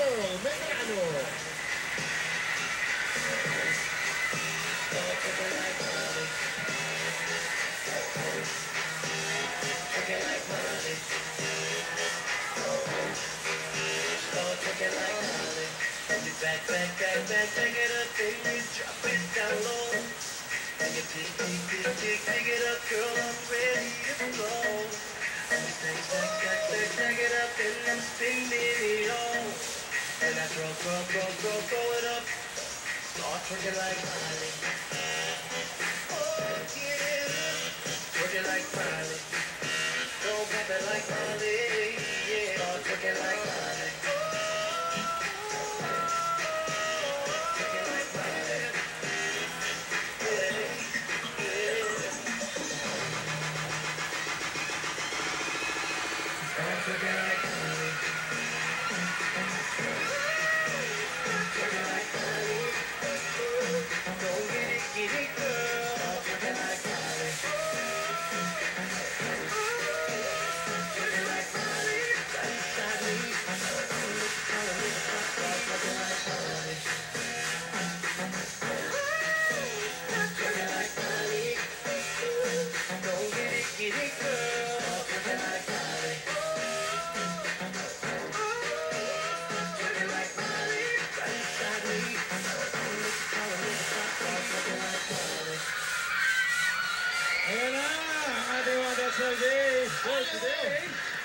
Medrano. Back, back, back, back, back it up, baby, drop it down low. And you pick, pick, pick, pick, pick it up, girl, I'm ready to blow. And you stack, stack, stack, stack, stack it up, and I'm spinning it all. And I throw it up, start twerking like Miley. Oh, yeah, twerking like Miley. Don't pop it like Miley, yeah, start twerking like Miley. Ayan na ang ating mga That's My Day for today.